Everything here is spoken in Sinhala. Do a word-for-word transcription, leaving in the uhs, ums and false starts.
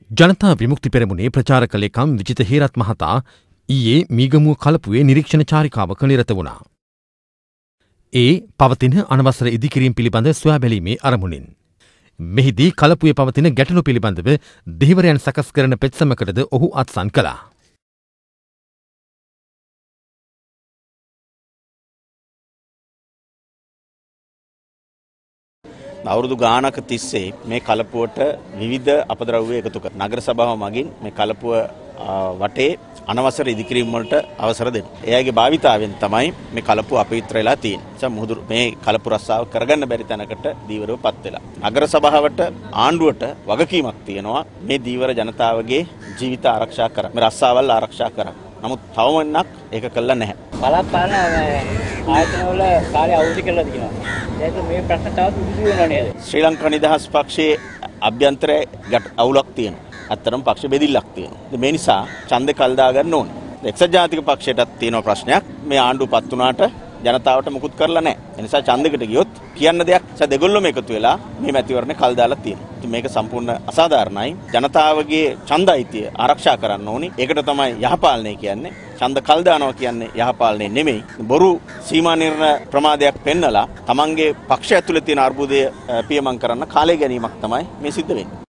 ජනතා විමුක්ති පෙරමුණේ ප්‍රචාරක ලේකම් විජිත හේරත් මහතා ඊයේ මීගමුව කලපුවේ නිරීක්ෂණ චාරිකාවක නිරත වුණා. ඒ පවතින අනවසර ඉදිකිරීම් පිළිබඳ සොයා බැලීමේ අරමුණින්. මෙහිදී කලපුවේ පවතින ගැටලු පිළිබඳව දෙහිවරයන් සකස් කරන පෙත්සමකටද ඔහු අත්සන් කළා. අවුරුදු ගානක තිස්සේ මේ කලපුවට විවිධ අපද්‍රව්‍ය එකතු කර නගර සභාව මගින් මේ කලපුව වටේ අනවසර ඉදිකිරීම් වලට අවසර දෙනවා. එයාගේ භාවිතාවෙන් තමයි මේ කලපුව අපවිත්‍ර වෙලා තියෙන්නේ. මුහුදු මේ කලපු රස්සාව කරගන්න බැරි තැනකට දීවරවපත් වෙලා. නගර සභාවට ආණ්ඩුවට වගකීමක් තියෙනවා මේ දීවර ජනතාවගේ ජීවිත ආරක්ෂා කරන්න. මේ රස්සාවල් ආරක්ෂා කරන්න. නමුත් තවමනක් ඒක කළා නැහැ. බලපෑන ආයතන වල කාර්ය අවදි කරලා තියෙනවා. ඒක මේ ප්‍රශ්න තවත් උදු වෙනවා නේද? ශ්‍රී ලංකා නිදහස් පක්ෂයේ අභ්‍යන්තරයේ අවුලක් තියෙනවා. අත්‍තරම් පක්ෂ බෙදිල්ලක් තියෙනවා. මේ නිසා ඡන්දේ කල් දා ගන්න ඕනේ. එක්සත් ජාතික පක්ෂයටත් තියෙන ප්‍රශ්නයක් මේ ආණ්ඩුවපත් වුණාට ජනතාවට මුකුත් කරලා නැහැ. ඒ නිසා ඡන්දෙකට ගියොත් කියන්න දෙයක් නැස දෙගොල්ලොම එකතු වෙලා මේ මැතිවරණේ කල් දාලා තියෙනවා. ඉතින් මේක සම්පූර්ණ අසාධාරණයි. ජනතාවගේ ඡන්ද අයිතිය ආරක්ෂා කරන්න ඕනි. ඒකට තමයි යහපාලනය කියන්නේ. ඡන්ද කල් දානවා කියන්නේ යහපාලනය නෙමෙයි. බොරු සීමා නිර්ණය ප්‍රමාදයක් පෙන්නලා තමන්ගේ පක්ෂය ඇතුලේ තියෙන අර්බුදය පියමන් කරන්න කාලය ගැනීමක් තමයි මේ සිද්ධ වෙන්නේ.